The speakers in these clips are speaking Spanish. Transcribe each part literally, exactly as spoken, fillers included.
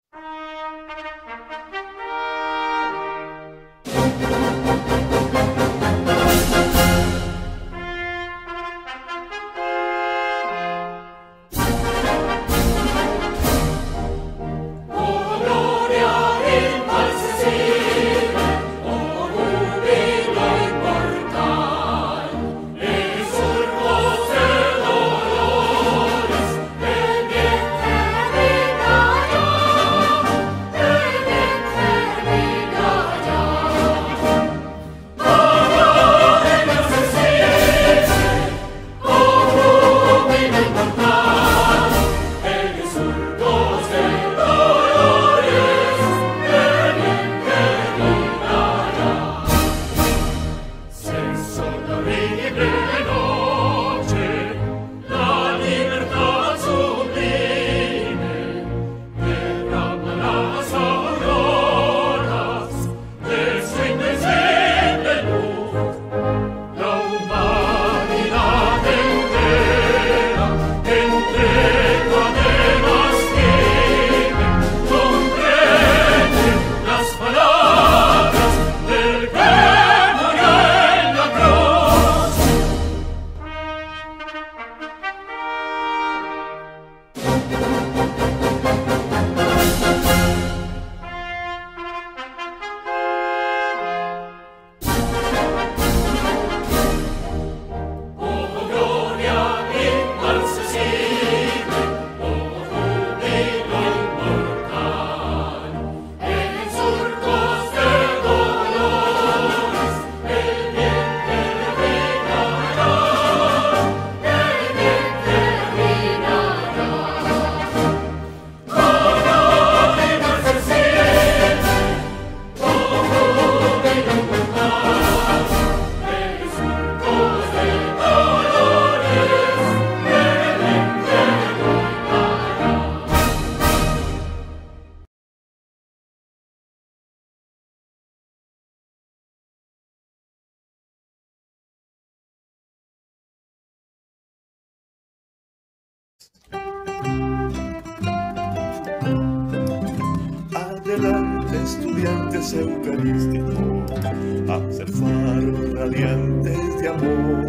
Adelante, estudiantes eucarísticos, a ser faros radiantes de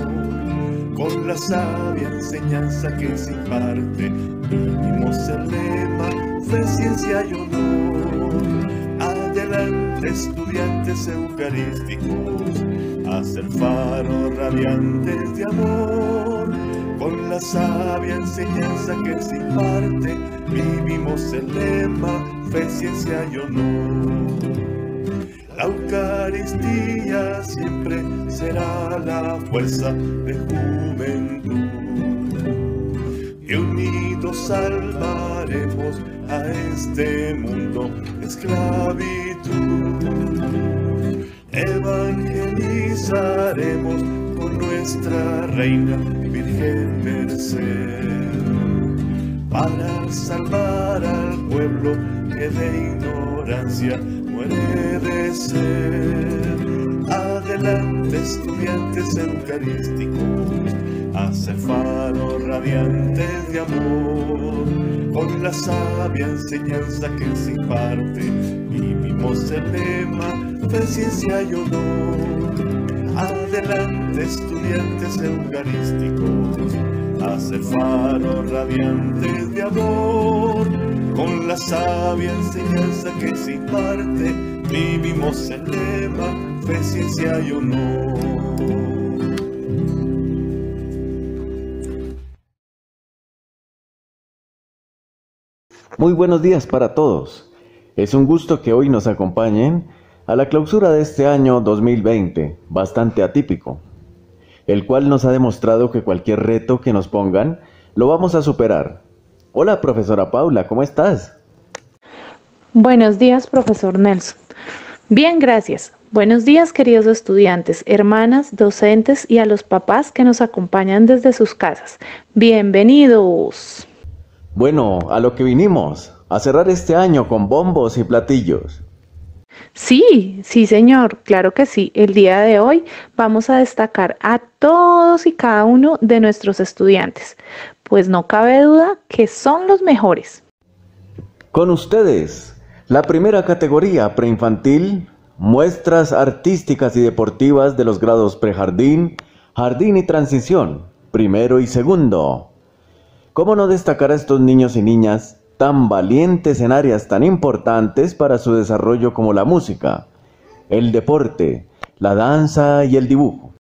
amor, con la sabia enseñanza que se imparte, vivimos el lema, fe, ciencia y honor. Adelante, estudiantes eucarísticos, a ser faros radiantes de amor, con la sabia enseñanza que se imparte, vivimos el lema, fe, ciencia y honor. La Eucaristía siempre será la fuerza de juventud, y unidos salvaremos a este mundo de esclavitud. Evangelizaremos con nuestra Reina Virgen Merced, para salvar al pueblo que de ignorancia muere de sed. Adelante, estudiantes eucarísticos, a ser faros radiantes de amor, con la sabia enseñanza que se imparte, vivimos el lema, fe, ciencia y honor. Adelante, estudiantes eucarísticos, a ser faros radiantes de amor, con la sabia enseñanza que se imparte, vivimos el lema, fe, ciencia y honor. Muy buenos días para todos. Es un gusto que hoy nos acompañen a la clausura de este año dos mil veinte, bastante atípico, el cual nos ha demostrado que cualquier reto que nos pongan, lo vamos a superar. Hola, profesora Paula, ¿cómo estás? Buenos días, profesor Nelson. Bien, gracias. Buenos días, queridos estudiantes, hermanas, docentes y a los papás que nos acompañan desde sus casas. Bienvenidos. Bueno, a lo que vinimos, a cerrar este año con bombos y platillos. Sí, sí señor, claro que sí. El día de hoy vamos a destacar a todos y cada uno de nuestros estudiantes, pues no cabe duda que son los mejores. Con ustedes, la primera categoría preinfantil, muestras artísticas y deportivas de los grados prejardín, jardín y transición, primero y segundo. ¿Cómo no destacar a estos niños y niñas tan valientes en áreas tan importantes para su desarrollo como la música, el deporte, la danza y el dibujo?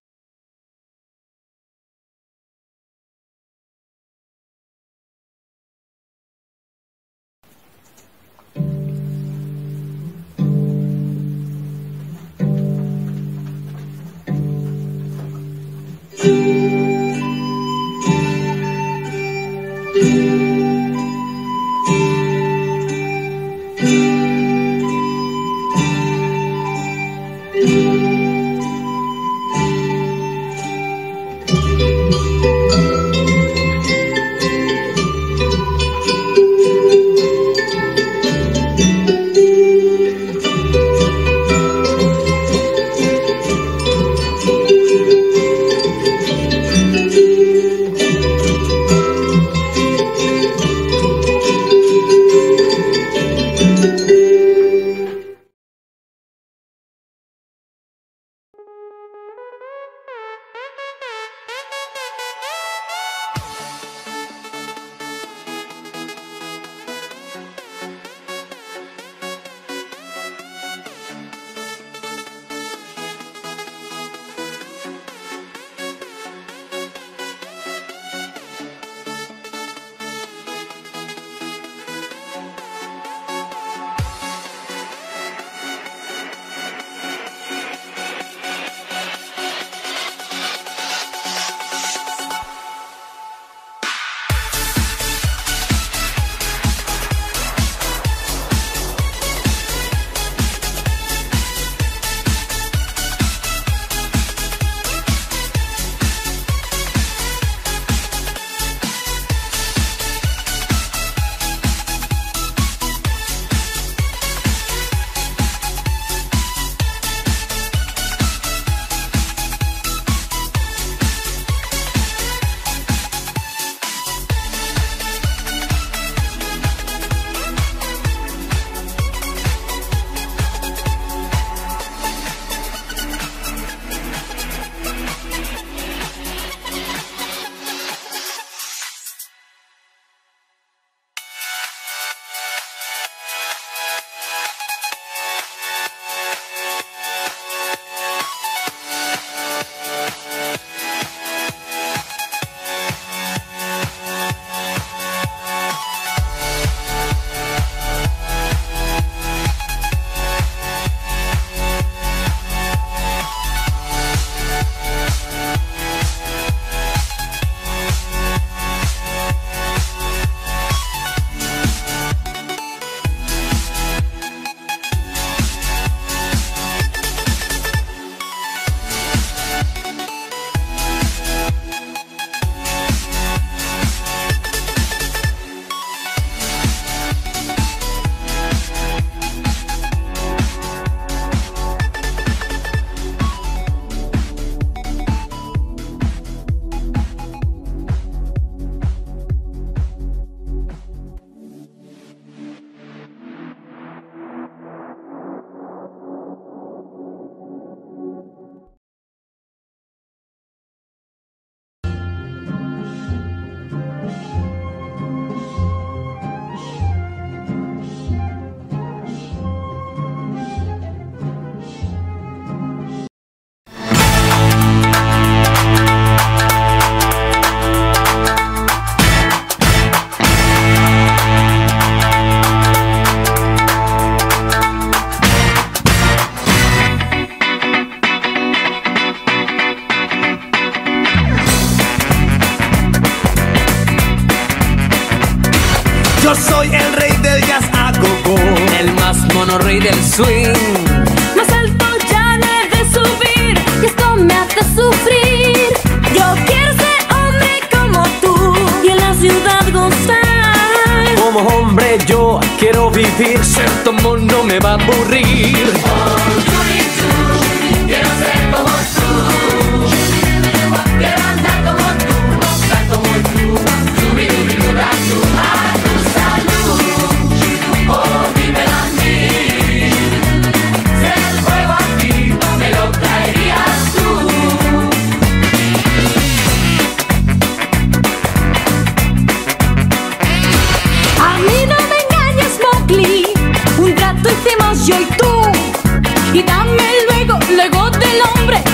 Yo soy el rey del jazz a go-go, el más mono rey del swing. Más alto ya no he de subir y esto me hace sufrir. Yo quiero ser hombre como tú y en la ciudad gozar. Como hombre yo quiero vivir, Ser tu mundo me va a aburrir. Oh, tú y tú, quiero ser como tú. Quiero andar como tú, cantar como tú. Subir y vibrar tú a tu salud. Oh,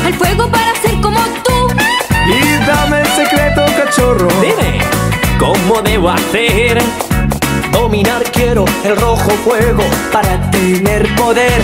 al fuego para ser como tú. Y dame el secreto, cachorro. Dime, ¿cómo debo hacer? Dominar quiero el rojo fuego para tener poder.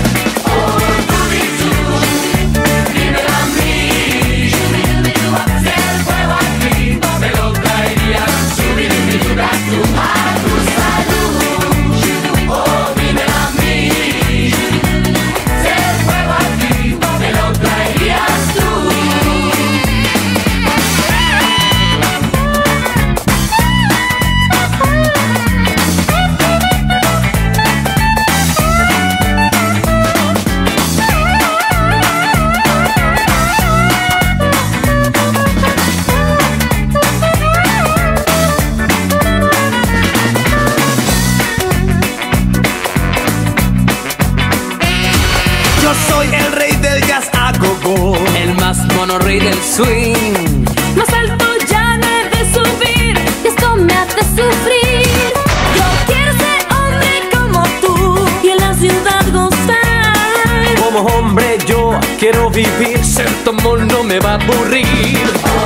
El más mono rey del swing. Más alto ya no he de subir, y esto me hace sufrir. Yo quiero ser hombre como tú y en la ciudad gozar. Como hombre yo quiero vivir, ser tomo no me va a aburrir.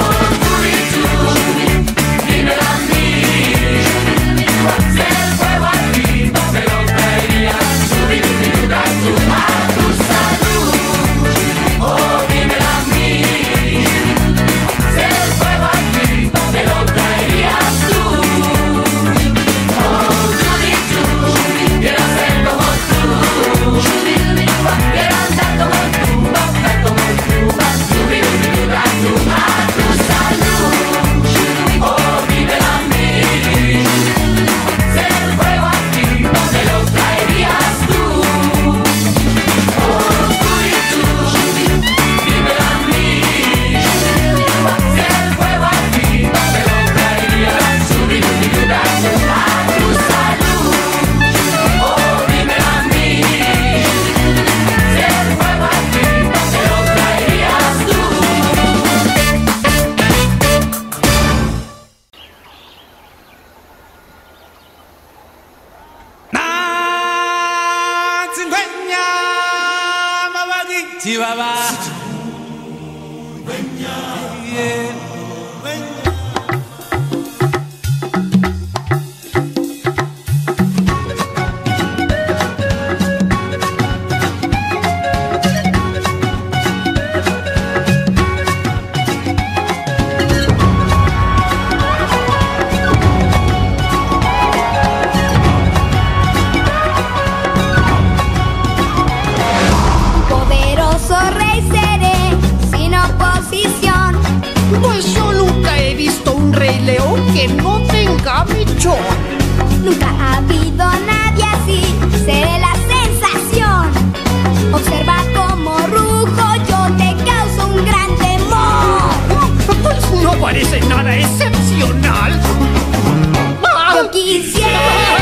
Nunca ha habido nadie así, seré la sensación. Observa cómo rujo, yo te causo un gran temor. No parece nada excepcional. Yo quisiera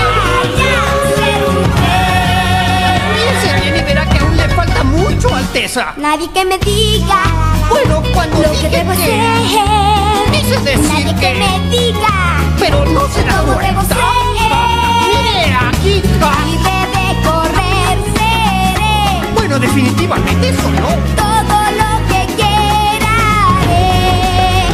ya ser un rey. Piense bien y verá que aún le falta mucho, Alteza. Nadie que me diga Bueno, cuando lo dije que debo que... ser. Quise decir Nadie que que... me diga Pero no se da cómo debo cuenta. ser. Mire, aquí está. Libre de correr seré. Bueno, definitivamente eso no. Todo lo que quiera haré.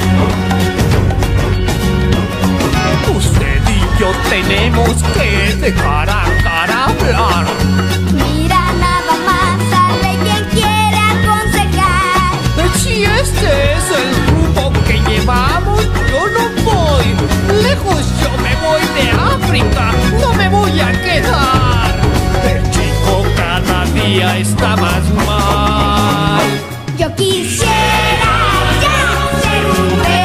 Usted y yo tenemos que dejar a cara hablar. Mira nada más al rey quien quiere aconsejar. Si este es el grupo que llevamos, yo no voy. Lejos yo me voy de África, no me voy a quedar. El chico cada día está más mal. Yo quisiera ya ser un rey.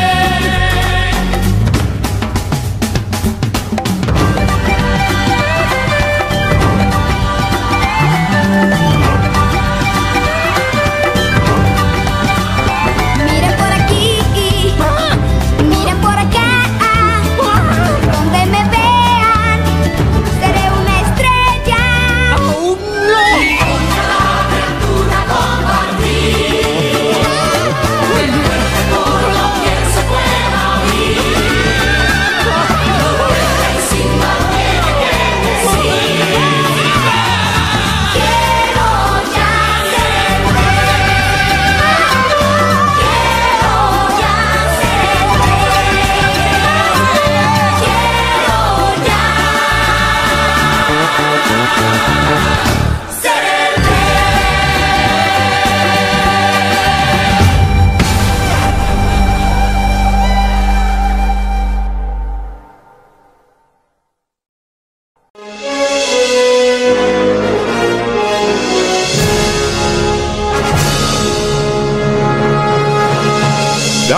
Miren por aquí, miren por acá, donde me vean, seré una estrella. ¡Oh, no!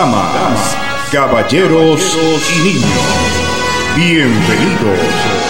Damas, caballeros y niños, bienvenidos.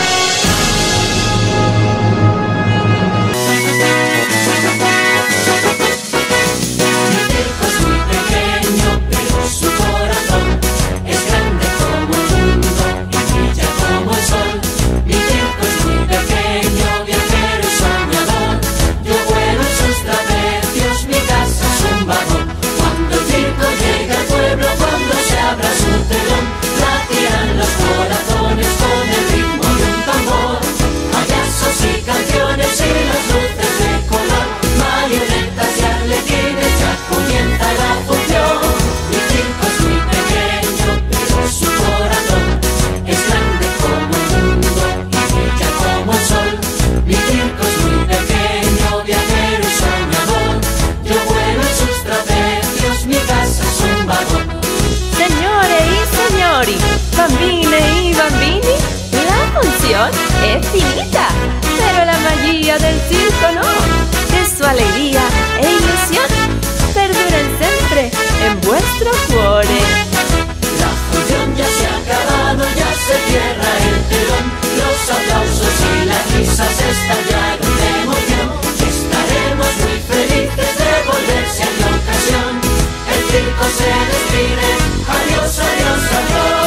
Bambine y bambini, la función es finita, pero la magia del circo no, que su alegría e ilusión perduran siempre en vuestro cuore. La función ya se ha acabado, ya se cierra el telón, los aplausos y las risas estallaron de emoción. Estaremos muy felices de volver si hay ocasión. El circo se despide, adiós, adiós, adiós.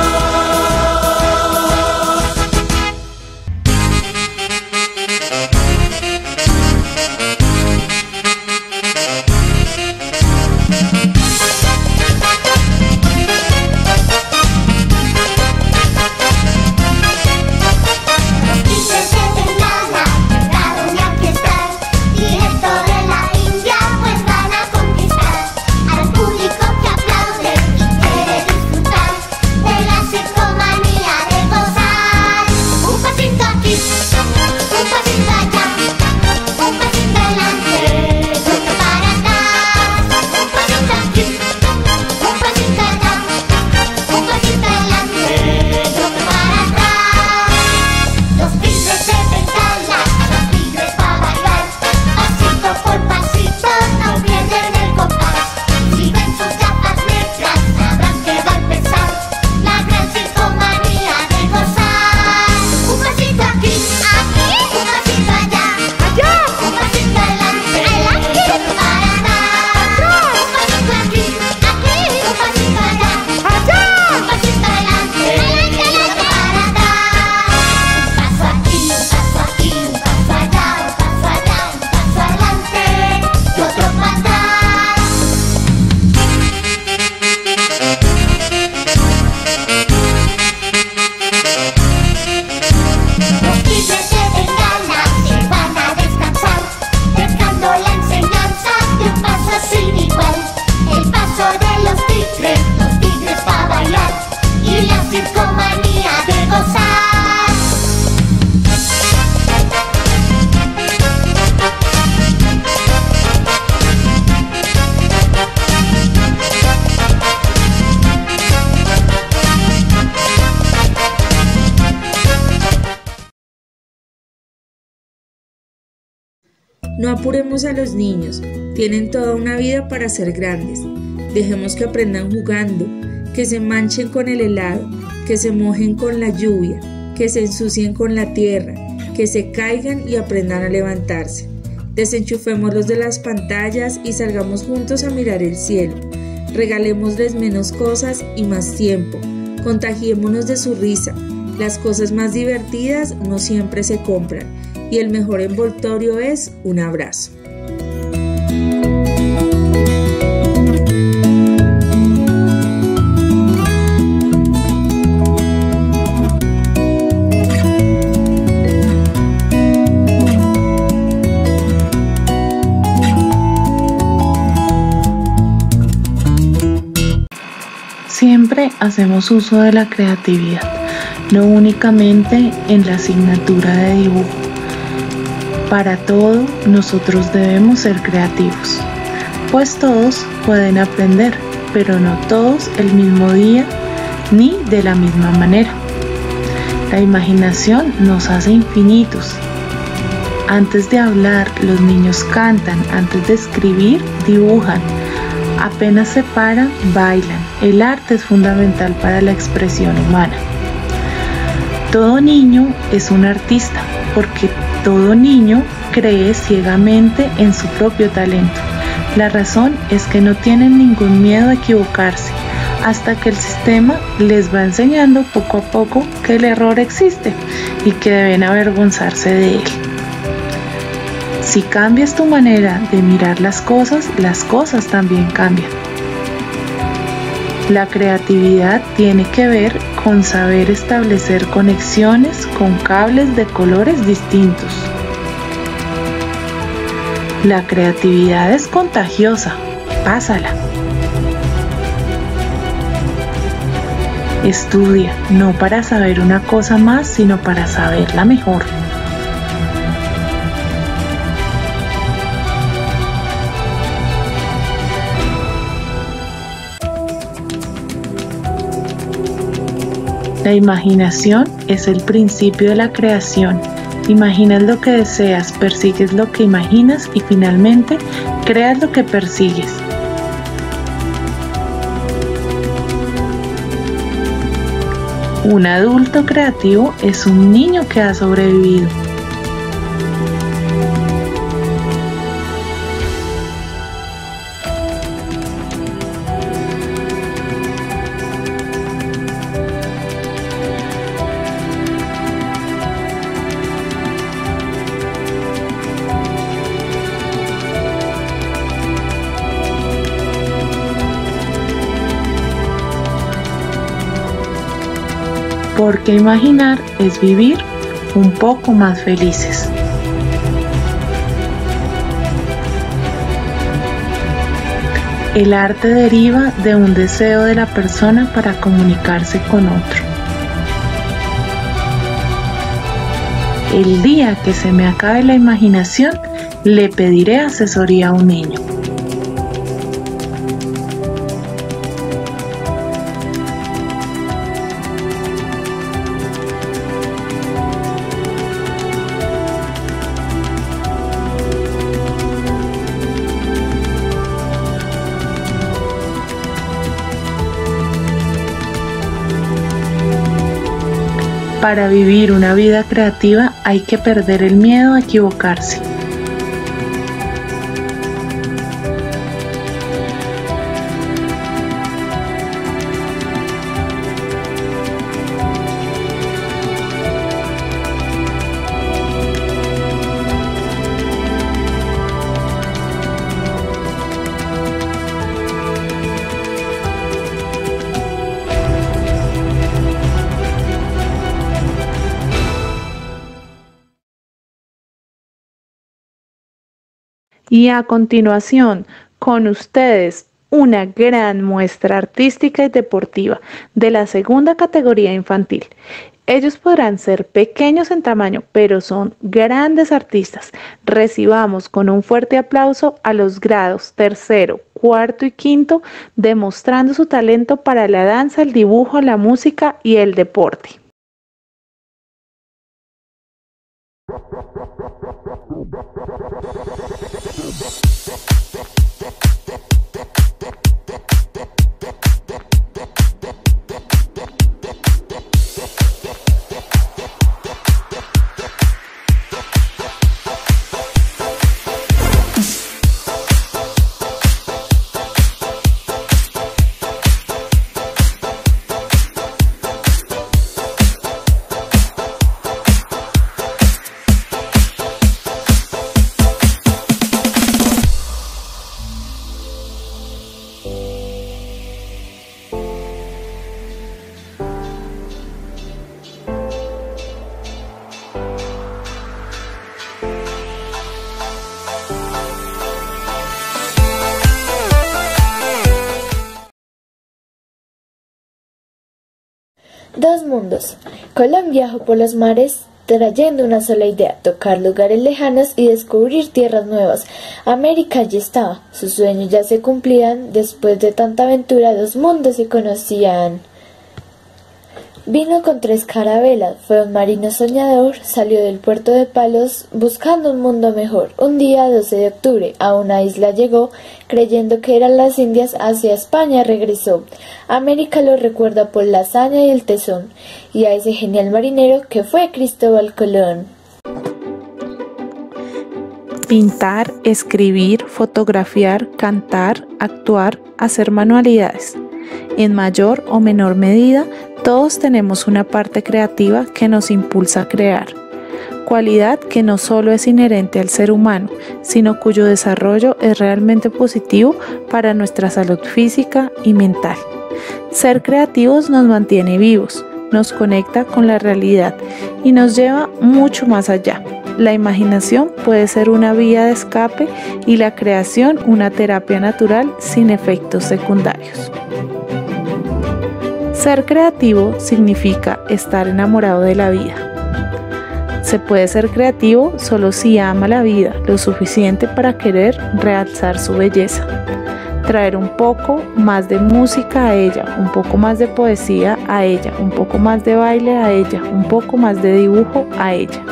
No apuremos a los niños, tienen toda una vida para ser grandes. Dejemos que aprendan jugando, que se manchen con el helado, que se mojen con la lluvia, que se ensucien con la tierra, que se caigan y aprendan a levantarse. Desenchufémoslos de las pantallas y salgamos juntos a mirar el cielo. Regalémosles menos cosas y más tiempo. Contagiémonos de su risa. Las cosas más divertidas no siempre se compran. Y el mejor envoltorio es un abrazo. Siempre hacemos uso de la creatividad, no únicamente en la asignatura de dibujo. Para todo, nosotros debemos ser creativos, pues todos pueden aprender, pero no todos el mismo día ni de la misma manera. La imaginación nos hace infinitos. Antes de hablar, los niños cantan, antes de escribir, dibujan. Apenas se paran, bailan. El arte es fundamental para la expresión humana. Todo niño es un artista, porque todo niño cree ciegamente en su propio talento. La razón es que no tienen ningún miedo a equivocarse, hasta que el sistema les va enseñando poco a poco que el error existe y que deben avergonzarse de él. Si cambias tu manera de mirar las cosas, las cosas también cambian. La creatividad tiene que ver con saber establecer conexiones con cables de colores distintos. La creatividad es contagiosa, pásala. Estudia, no para saber una cosa más, sino para saberla mejor. La imaginación es el principio de la creación. Imaginas lo que deseas, persigues lo que imaginas y finalmente creas lo que persigues. Un adulto creativo es un niño que ha sobrevivido. Porque imaginar es vivir un poco más felices. El arte deriva de un deseo de la persona para comunicarse con otro. El día que se me acabe la imaginación, le pediré asesoría a un niño. Para vivir una vida creativa hay que perder el miedo a equivocarse. Y a continuación, con ustedes, una gran muestra artística y deportiva de la segunda categoría infantil. Ellos podrán ser pequeños en tamaño, pero son grandes artistas. Recibamos con un fuerte aplauso a los grados tercero, cuarto y quinto, demostrando su talento para la danza, el dibujo, la música y el deporte. Dos mundos. Colón viajó por los mares trayendo una sola idea, tocar lugares lejanos y descubrir tierras nuevas. América ya estaba, sus sueños ya se cumplían, después de tanta aventura dos mundos se conocían. Vino con tres carabelas, fue un marino soñador, salió del puerto de Palos buscando un mundo mejor. Un día, doce de octubre, a una isla llegó, creyendo que eran las Indias, hacia España regresó. América lo recuerda por la hazaña y el tesón, y a ese genial marinero que fue Cristóbal Colón. Pintar, escribir, fotografiar, cantar, actuar, hacer manualidades. En mayor o menor medida, todos tenemos una parte creativa que nos impulsa a crear, cualidad que no solo es inherente al ser humano, sino cuyo desarrollo es realmente positivo para nuestra salud física y mental. Ser creativos nos mantiene vivos, nos conecta con la realidad y nos lleva mucho más allá. La imaginación puede ser una vía de escape y la creación una terapia natural sin efectos secundarios. Ser creativo significa estar enamorado de la vida. Se puede ser creativo solo si ama la vida lo suficiente para querer realzar su belleza, traer un poco más de música a ella, un poco más de poesía a ella, un poco más de baile a ella, un poco más de dibujo a ella.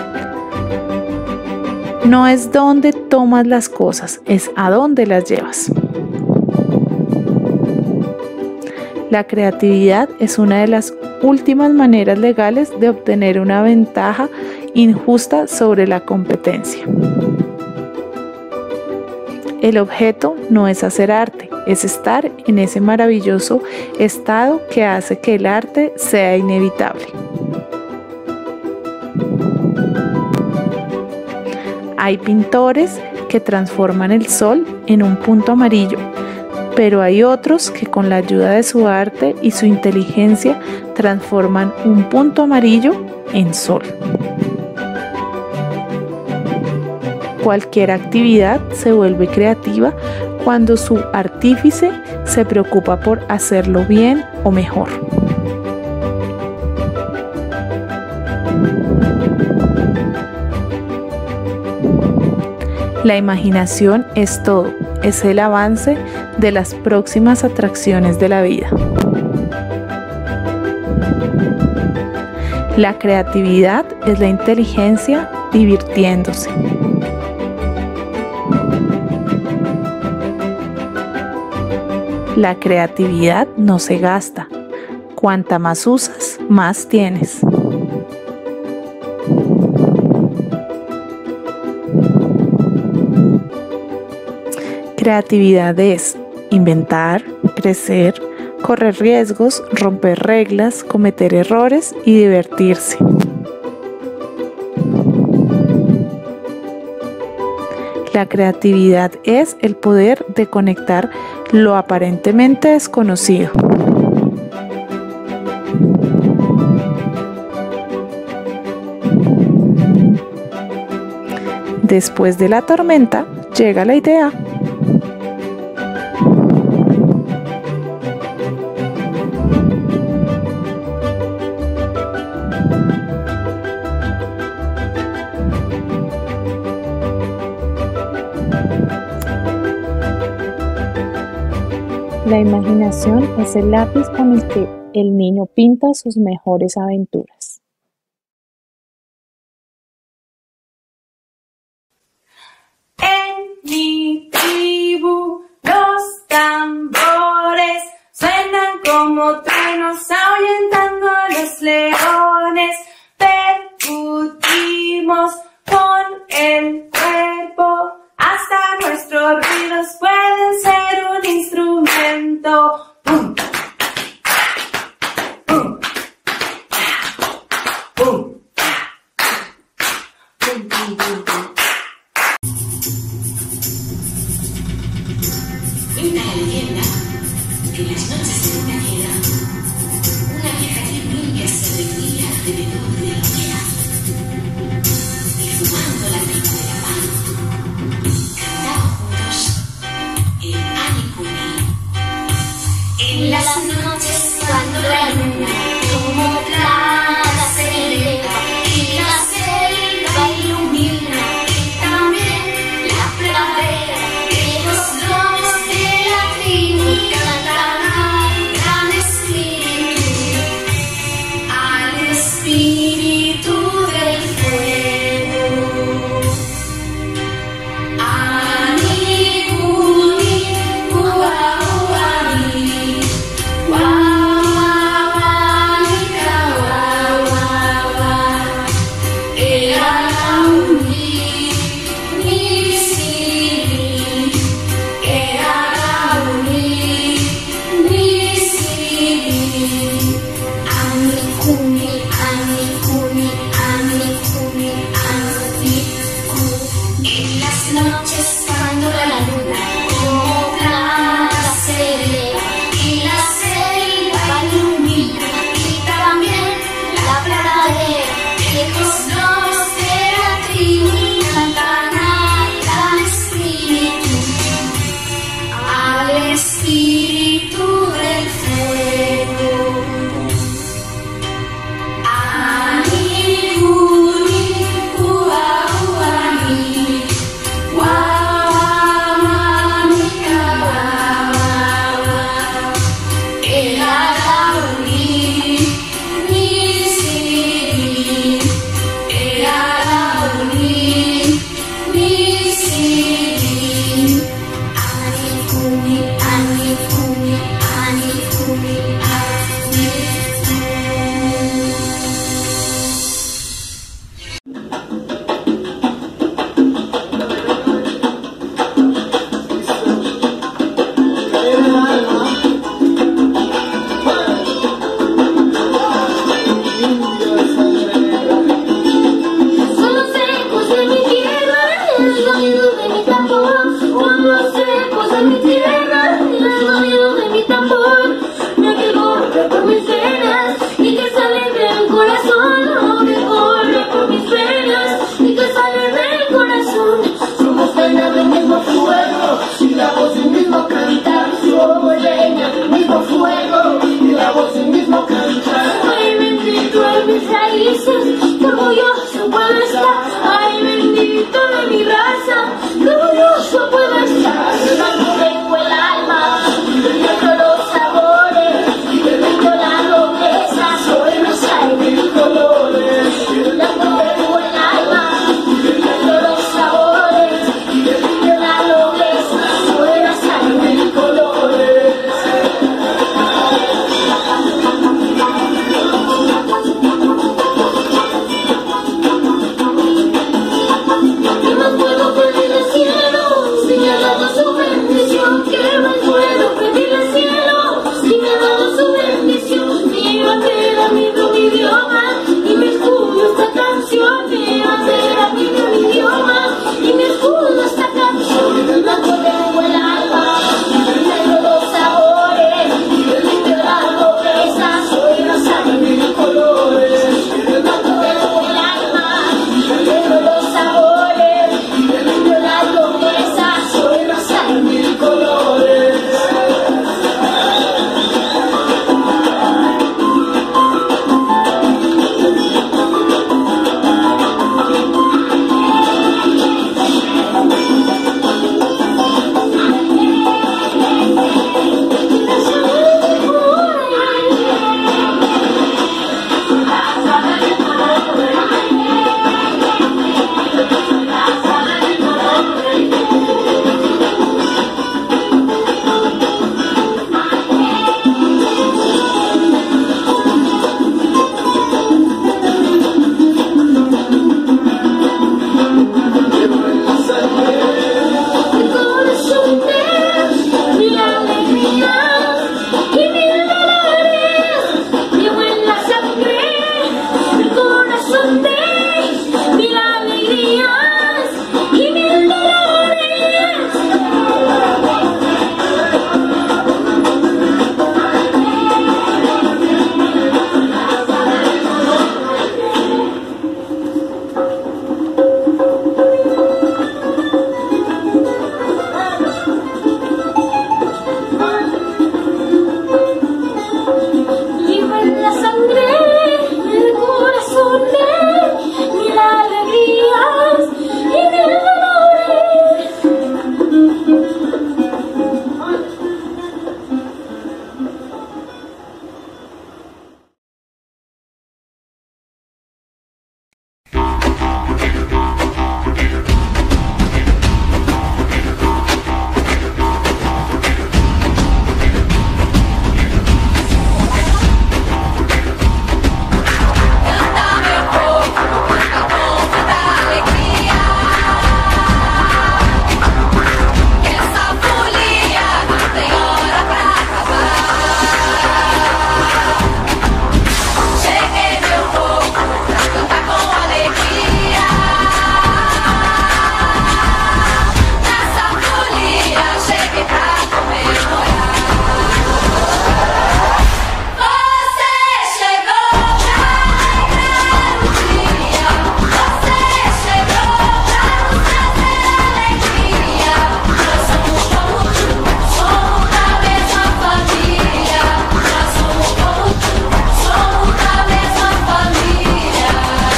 No es dónde tomas las cosas, es a dónde las llevas. La creatividad es una de las últimas maneras legales de obtener una ventaja injusta sobre la competencia. El objeto no es hacer arte, es estar en ese maravilloso estado que hace que el arte sea inevitable. Hay pintores que transforman el sol en un punto amarillo, pero hay otros que con la ayuda de su arte y su inteligencia transforman un punto amarillo en sol. Cualquier actividad se vuelve creativa cuando su artífice se preocupa por hacerlo bien o mejor. La imaginación es todo, es el avance de las próximas atracciones de la vida. La creatividad es la inteligencia divirtiéndose. La creatividad no se gasta. Cuanta más usas, más tienes. Creatividad es inventar, crecer, correr riesgos, romper reglas, cometer errores y divertirse. La creatividad es el poder de conectar lo aparentemente desconocido. Después de la tormenta, llega la idea. La imaginación es el lápiz con el que el niño pinta sus mejores aventuras. En mi tribu los tambores suenan como truenos ahuyentando a los leones. Percutimos con el cuerpo, hasta nuestros ruidos pueden ser un instrumento. ¡Pum! ¡Pum! ¡Pum! ¡Pum! ¡Pum! ¡Pum! Cuenta la leyenda que en las noches de luna llena, una vieja tribu india se reunía alrededor de la hoguera y fumando la pipa de la paz, cantaban juntos el Anikuni. En las noches cuando la luna como plata se eleva, corazón, lo que corre por mis venas y que sale del corazón. Somos leña del mismo fuego y la voz del mismo cantar. Somos leña del mismo fuego y la voz del mismo cantar. Ay, bendito de mis raíces, qué orgulloso puedo estar. Ay, bendito de mi raza, qué orgulloso puedo estar. Blanco tengo el alma, negro los sabores, blanco la nobleza, soy rosa y mil colores. Blanco tengo el alma, negro los sabores, blanco la nobleza, soy rosa y mil colores. ¿Qué más puedo pedir al cielo si me ha dado su bendición? ¿Qué más puedo pedir al cielo si me ha dado su bendición? Mi bandera, mi mi idioma y mi escudo esta canción. Mi bandera, mi mi idioma y mi escudo esta canción. Blanco tengo el alma, negro los sabores, limpio la nobleza, soy rosa de mil colores. Blanco tengo el alma, negro los sabores, limpio la nobleza, soy rosa de mil colores. El corazón es mi alegría y mil dolores. Llevo en la sangre el corazón de mil alegrías y mil dolores. Llevo en la sangre el corazón de mil alegrías y mil dolores. Essa folia não tem hora pra acabar. Cheguei meu povo pra cantar com alegria. Nessa folia cheguei pra comemorar. Você chegou pra alegrar o dia. Você chegou pra nos trazer alegria. Nós somos como tu, somos da mesma família. Nós somos como tu, somos da mesma família.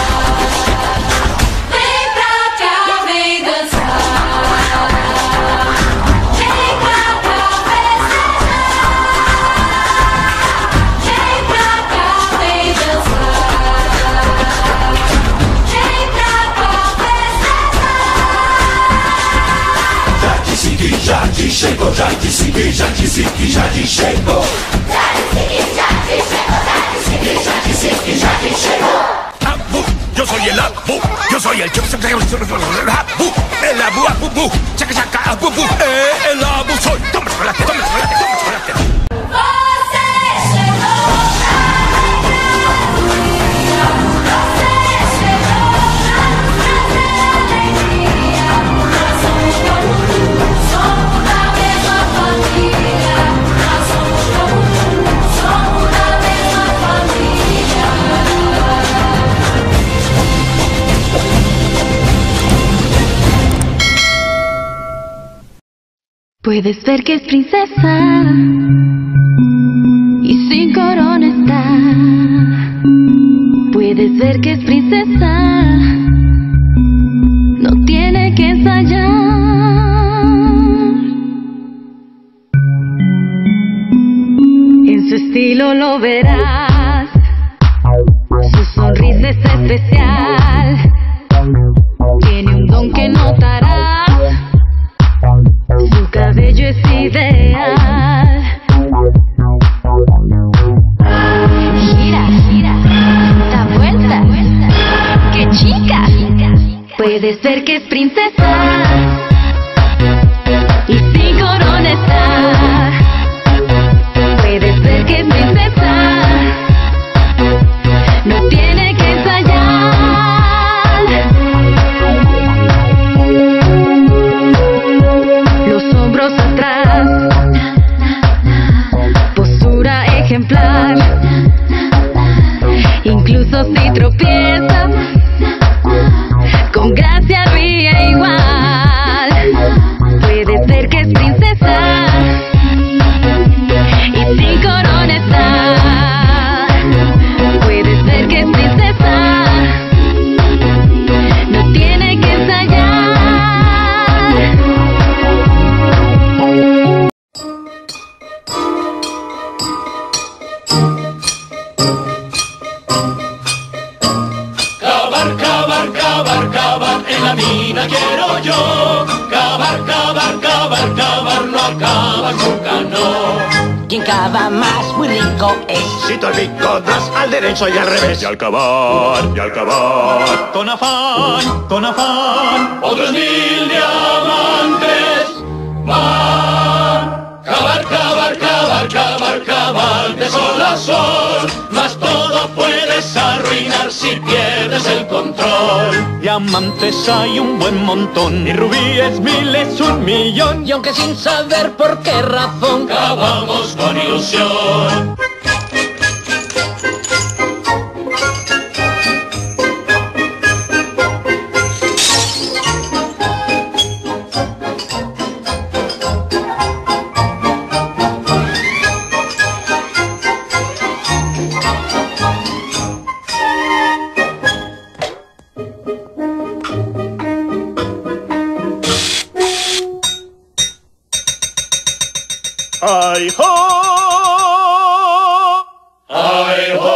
Vem pra cá, vem dançar. Vem pra cá festejar. Vem pra cá, vem dançar. Vem pra cá festejar. Já disse que já te chegou, já disse que já disse que já te chegou. Já disse que já te chegou, já disse que já disse que já te chegou. Abu, yo soy el Abu, yo soy el chup, Abu, el Abu, Abu, bu, chaca, chaca, Abu, bu, eh, el Abu soy. Toma chocolate, toma chocolate, toma chocolate. Você chegou pra alegrar o dia. Você chegou pra nos trazer alegria. Nós somos como tu, somos da mesma família. Nós somos como tu, somos da mesma família. Puedes ver que es princesa y sin corona está. Puedes ver que es princesa, no tiene que ensayar. En su estilo lo verás, su sonrisa es especial. Tiene un don que notarás, su cabello es ideal. Gira, gira, da vuelta, ¡qué chica! Puedes ver que es princesa y sin corona está. Puedes ver que es princesa, no tiene que ensayar. Los hombros atrás, postura ejemplar. Incluso si tropieza, con gracia ríe igual. Puedes ver que es princesa y sin corona está. Puedes ver que es princesa, no tiene que ensayar. Cavar, cavar, cavar, cavar, en la mina quiero yo. Cavar, cavar, cavar, cavar, no acaba nunca, no. Quien cava más muy rico es. Si tú el pico das al derecho y al revés. Y al cavar, y al cavar. Con afán, con afán, otros mil diamantes van. Cavar, cavar, cavar, cavar, cavar, de sol a sol. Mas todo puedes arruinar si pierdes el control. Diamantes hay un buen montón, y rubíes miles un millón. Y aunque sin saber por qué razón, cavamos con ilusión. ¡Ay, ho! ¡Ay, ho!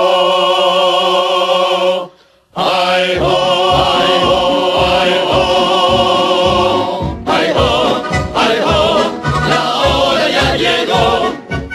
¡Ay, ho! ¡Ay, ho! ¡Ay, ho! ¡Ay, ho! ¡Ay, ho! ¡La hora ya llegó!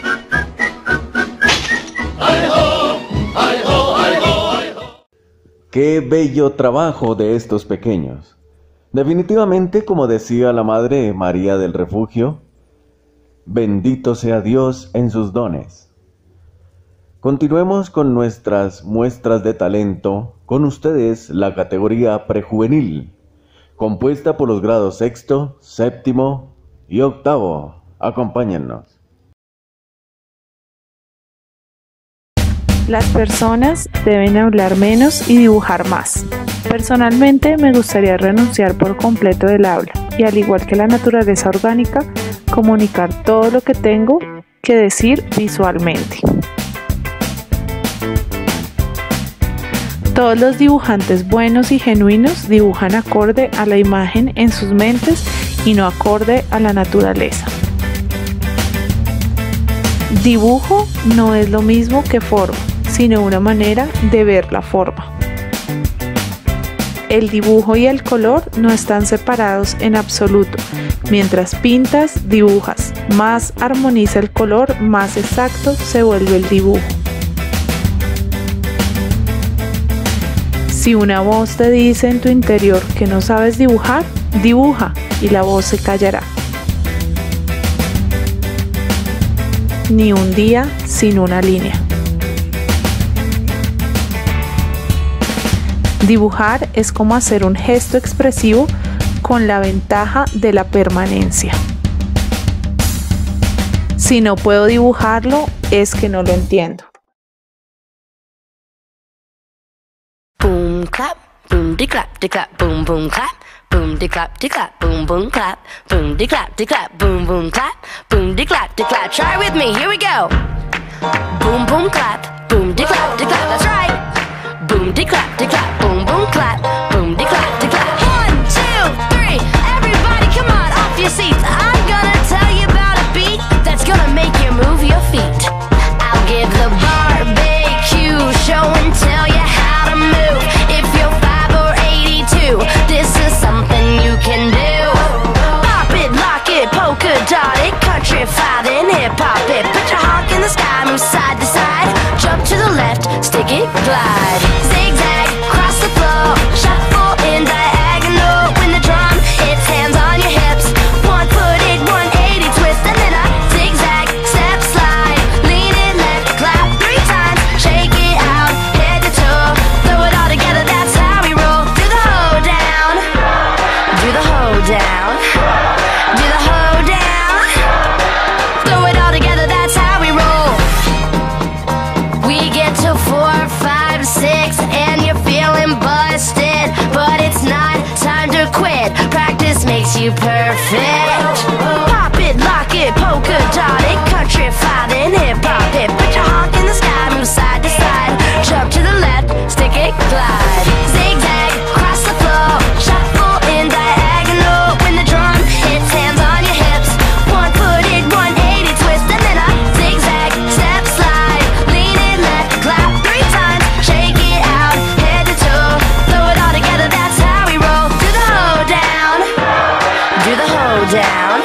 ¡Ay, ho! ¡Ay, ho! ¡Ay, ho! ¡Ay, ho! ¡Qué bello trabajo de estos pequeños! Definitivamente, como decía la Madre María del Refugio, bendito sea Dios en sus dones. Continuemos con nuestras muestras de talento. Con ustedes la categoría prejuvenil, compuesta por los grados sexto, séptimo y octavo. Acompáñennos. Las personas deben hablar menos y dibujar más. Personalmente me gustaría renunciar por completo del habla y, al igual que la naturaleza orgánica, comunicar todo lo que tengo que decir visualmente. Todos los dibujantes buenos y genuinos dibujan acorde a la imagen en sus mentes y no acorde a la naturaleza. Dibujo no es lo mismo que forma, sino una manera de ver la forma. El dibujo y el color no están separados en absoluto. Mientras pintas, dibujas, más armoniza el color, más exacto se vuelve el dibujo. Si una voz te dice en tu interior que no sabes dibujar, dibuja y la voz se callará. Ni un día sin una línea. Dibujar es como hacer un gesto expresivo con la ventaja de la permanencia. Si no puedo dibujarlo, es que no lo entiendo. Pum, clap, boom de clap de clap, boom boom clap. Boom de clap de clap, boom boom clap. Boom de clap de clap, boom boom clap. Boom de clap de clap. Try with me, here we go. Boom boom clap, boom de clap de clap. That's right. Boom de clap de clap, boom boom clap. Boom de clap de clap. One, two, three. Everybody, come on, off your seats. I'm gonna tell you about a beat that's gonna make you move your feet. I'll give the barbecue show and tell you how to move. If you're five or eighty-two, this is something you can do. Pop it, lock it, polka dot it, countrify then hip hop it. Put your honk in the sky, move side to side. Jump to the left, stick it, glide. Zigzag, cross the floor, shuffle in diagonal. When the drum hits, hands on your hips. One foot in, one eighty twist, and then a zigzag, step slide. Lean it left, clap three times, shake it out, head to toe. Throw it all together, that's how we roll. Do the hoe down, do the hoe down, do the hoe down. Throw it all together, that's how we roll. We get to four, five, six, and you're feeling busted, but it's not time to quit. Practice makes you perfect. Pop it, lock it, polka dot it, countrify then hip hop it. Put your honk in the sky, move side to side. Jump to the left, stick it, glide. Zigzag, cross the floor, shuffle in diagonal. When the drum hits, hands on your hips. One foot in, one eighty twist, and then a zigzag, step slide. Lean it left, clap three times, shake it out, head to toe. Throw it all together, that's how we roll. Do the hoe down, do the hoe down,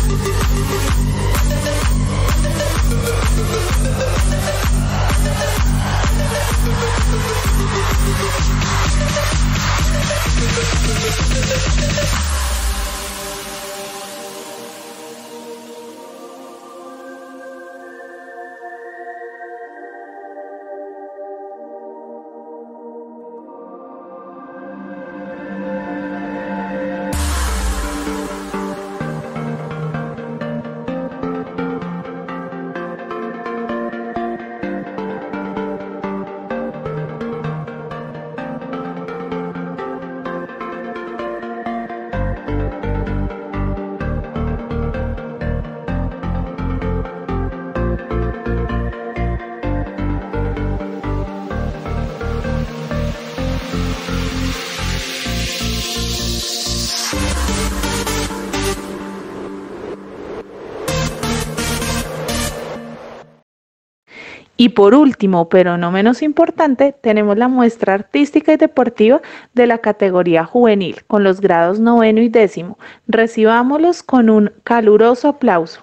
Y por último, pero no menos importante, tenemos la muestra artística y deportiva de la categoría juvenil con los grados noveno y décimo. Recibámoslos con un caluroso aplauso.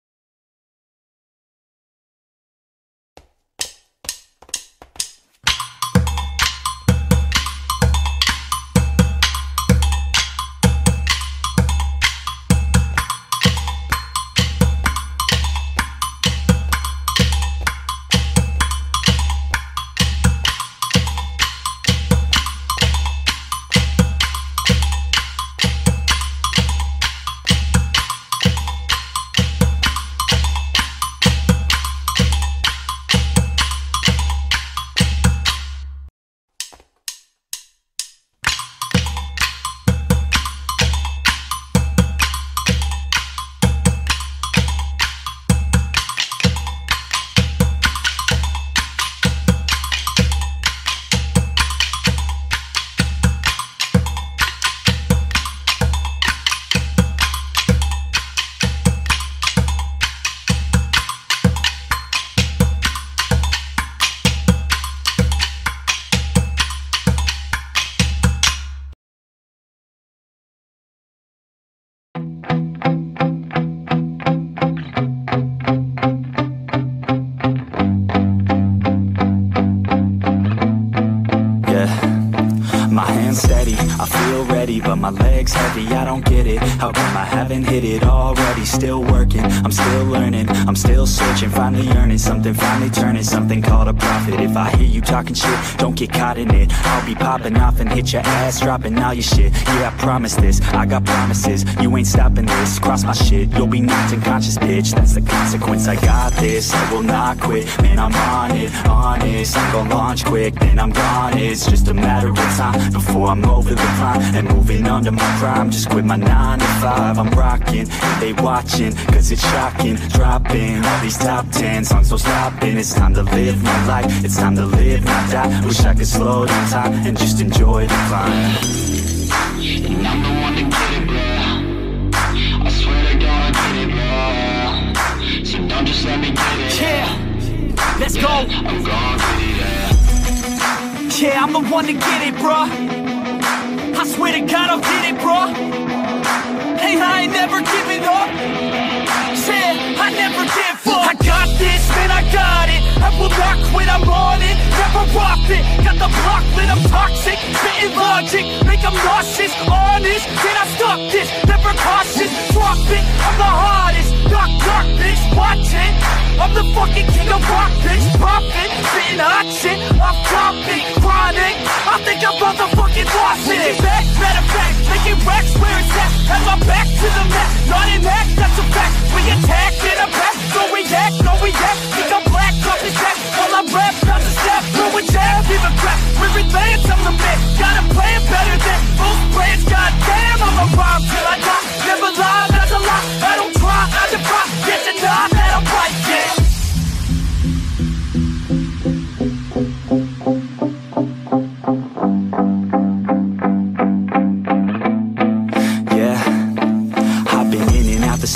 But my legs heavy, I don't get it. How come I haven't hit it already? Still working, I'm still learning, I'm still searching, finally earning something, finally turning something called a profit. If I hear you talking shit, don't get caught in it. I'll be popping off and hit your ass, dropping all your shit. Yeah, I promise this, I got promises. You ain't stopping this, cross my shit, you'll be knocked unconscious, bitch. That's the consequence, I got this, I will not quit. Man, I'm on it, honest, I'm gon' launch quick, then I'm gone. It's just a matter of time before I'm over the climb and moving under my prime. Just quit my nine to five, I'm rocking, and they watching, cause it's shocking. Dropping all these top ten songs, so stopping. It's time to live my life, it's time to live, not die. Wish I could slow down time and just enjoy the climb. And I'm the one to get it, bro. I swear to God, I get it, bro. So don't just let me get it. Yeah, let's go. I'm gonna get it, yeah. Yeah, I'm the one to get it, bro. I swear to God, I'll get it, bro. Hey, I ain't never giving up. Yeah, I never give up. I got this, man, I got it. I will not quit, I'm on it. Never rock it. Got the block lit, I'm toxic. Spitting logic, make them nauseous. Honest, can I stop this? Never cautious, drop it. I'm the hardest. Knock, knock, bitch, watch it. I'm the fucking king of rock, bitch. Poppin', spitting hot shit. I'm topic, chronic. I think I'm motherfucking lost it. Making back, matter of fact, making racks where it's at. Have my back to the mat, not an act, that's a fact. We attack in a back, no react, no react. Think I'm black, up his back. While I rap, not a step, throw a jab, give a crap. We're advanced, I'm the man. Got a plan better than most brands. Goddamn, I'm a rhyme till I die. Never lie, that's a lie. I don't try, I defy. Get to die, that I'm right, yeah.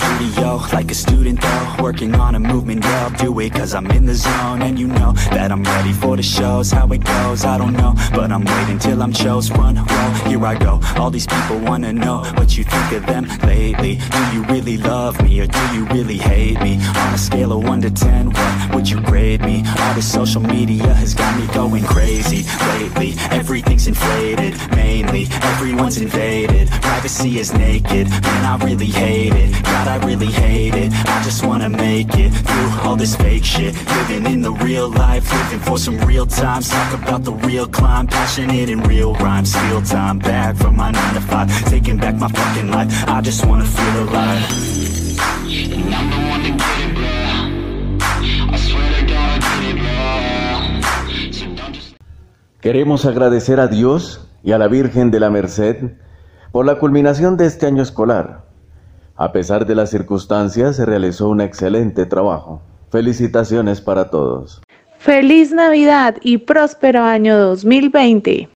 studio like a student though, working on a movement, yeah, I'll do it cause I'm in the zone. And you know that I'm ready for the shows. How it goes, I don't know, but I'm waiting till I'm chose. Front row, here I go. All these people wanna know what you think of them lately. Do you really love me or do you really hate me? On a scale of one to ten, what would you grade me? All this social media has got me going crazy lately. Everything's inflated, mainly everyone's invaded. Privacy is naked, man, I really hate it. God, I really hate it. I just wanna make it through all this fake shit. Living in the real life, living for some real times. Talk about the real climb, passionate in real rhymes. Steal time back from my nine to five, taking back my fucking life. I just wanna feel alive. And I'm the one to get it, bro. I swear to God, I get it, bro. So don't just... Queremos agradecer a Dios y a la Virgen de la Merced por la culminación de este año escolar. A pesar de las circunstancias, se realizó un excelente trabajo. Felicitaciones para todos. ¡Feliz Navidad y próspero año dos mil veinte!